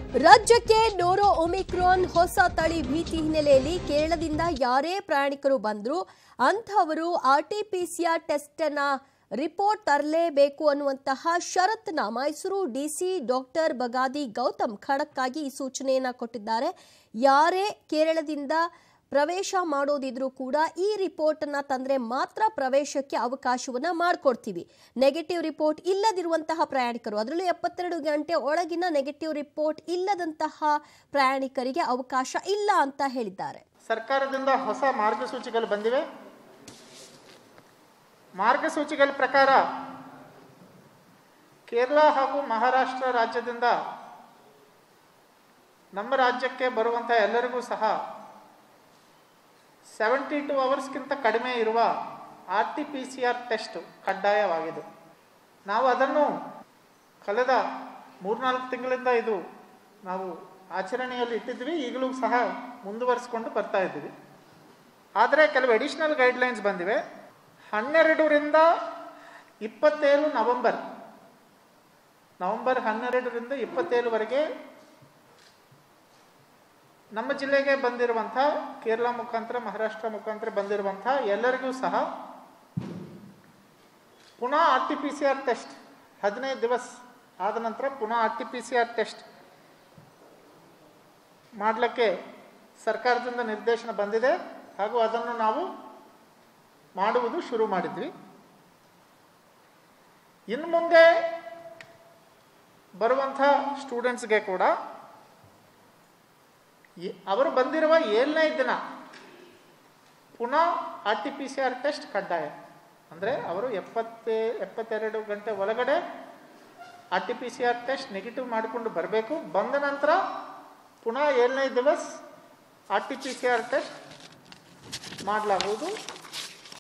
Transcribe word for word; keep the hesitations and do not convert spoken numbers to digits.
ರಾಜ್ಯಕ್ಕೆ ನೋರೋ ಒಮಿಕ್ರಾನ್ ಹೊಸ ತಳಿ ಭೀತಿ ಹಿನ್ನೆಲೆಯಲ್ಲಿ ಕೇರಳದಿಂದ ಯಾರೇ ಪ್ರಯಾಣಿಕರು ಬಂದರೂ ಅಂಥವರು ಆರ್ಟಿಪಿಸಿಆರ್ ಟೆಸ್ಟ್ ಅನ್ನು ರಿಪೋರ್ಟ್ ತರಲೇಬೇಕು ಅನ್ನುವಂತಹ ಷರತ್ತನ್ನ ಮೈಸೂರು ಡಿಸಿ ಡಾಕ್ಟರ್ ಬಗಾದಿ ಗೌತಮ್ ಖಡಕ್ ಆಗಿ ಈ ಸೂಚನೆಯನ್ನ ಕೊಟ್ಟಿದ್ದಾರೆ. ಯಾರೇ ಕೇರಳದಿಂದ ಪ್ರವೇಶ ಮಾಡೋದಿದ್ರೂ ಕೂಡ ಈ ರಿಪೋರ್ಟ್ ಅನ್ನ ತಂದ್ರೆ ಮಾತ್ರ ಪ್ರವೇಶಕ್ಕೆ ಅವಕಾಶವನ್ನ ಮಾಡಿಕೊಡ್ತೀವಿ. ನೆಗೆಟಿವ್ ರಿಪೋರ್ಟ್ ಇಲ್ಲದಿರುವಂತಹ ಪ್ರಯಾಣಿಕರು, ಅದರಲ್ಲೂ ಎಪ್ಪತ್ತೆರಡು ಗಂಟೆ ಒಳಗಿನ ನೆಗೆಟಿವ್ ರಿಪೋರ್ಟ್ ಇಲ್ಲದಂತಹ ಪ್ರಯಾಣಿಕರಿಗೆ ಅವಕಾಶ ಇಲ್ಲ ಅಂತ ಹೇಳಿದ್ದಾರೆ. ಸರ್ಕಾರದಿಂದ ಹೊಸ ಮಾರ್ಗಸೂಚಿಗಳು ಬಂದಿವೆ. ಮಾರ್ಗಸೂಚಿಗಳ ಪ್ರಕಾರ ಕೇರಳ ಹಾಗೂ ಮಹಾರಾಷ್ಟ್ರ ರಾಜ್ಯದಿಂದ ನಮ್ಮ ರಾಜ್ಯಕ್ಕೆ ಬರುವಂಥ ಎಲ್ಲರಿಗೂ ಸಹ ಸೆವೆಂಟಿ ಟು ಅವರ್ಸ್ಗಿಂತ ಕಡಿಮೆ ಇರುವ R T P C R test ಕಡ್ಡಾಯವಾಗಿದೆ. ನಾವು ಅದನ್ನು ಕಳೆದ ಮೂರ್ನಾಲ್ಕು ತಿಂಗಳಿಂದ ಇದು ನಾವು ಆಚರಣೆಯಲ್ಲಿ ಇಟ್ಟಿದ್ವಿ, ಈಗಲೂ ಸಹ ಮುಂದುವರಿಸಿಕೊಂಡು ಬರ್ತಾ ಇದ್ದೀವಿ. ಆದರೆ ಕೆಲವು ಅಡಿಷನಲ್ ಗೈಡ್ಲೈನ್ಸ್ ಬಂದಿವೆ. ಹನ್ನೆರಡರಿಂದ ಇಪ್ಪತ್ತೇಳು ನವೆಂಬರ್ ನವೆಂಬರ್ ಹನ್ನೆರಡರಿಂದ ಇಪ್ಪತ್ತೇಳವರೆಗೆ ನಮ್ಮ ಜಿಲ್ಲೆಗೆ ಬಂದಿರುವಂಥ ಕೇರಳ ಮುಖಾಂತರ ಮಹಾರಾಷ್ಟ್ರ ಮುಖಾಂತರ ಬಂದಿರುವಂಥ ಎಲ್ಲರಿಗೂ ಸಹ ಪುನಃ R T P C R test ಹದಿನೈದು ದಿವಸ ಆದ ನಂತರ ಪುನಃ R T P C R test ಮಾಡಲಿಕ್ಕೆ ಸರ್ಕಾರದಿಂದ ನಿರ್ದೇಶನ ಬಂದಿದೆ ಹಾಗೂ ಅದನ್ನು ನಾವು ಮಾಡುವುದು ಶುರು ಮಾಡಿದ್ವಿ. ಇನ್ನು ಮುಂದೆ ಬರುವಂಥ ಸ್ಟೂಡೆಂಟ್ಸ್ಗೆ ಕೂಡ ಅವರು ಬಂದಿರುವ ಏಳನೇ ದಿನ ಪುನಃ R T P C R test ಕಡ್ಡಾಯ. ಅಂದರೆ ಅವರು ಎಪ್ಪತ್ತೇ ಎಪ್ಪತ್ತೆರಡು ಗಂಟೆ ಒಳಗಡೆ R T P C R test negative ಮಾಡಿಕೊಂಡು ಬರಬೇಕು. ಬಂದ ನಂತರ ಪುನಃ ಏಳನೇ ದಿವಸ R T P C R test ಮಾಡಲಾಗುವುದು.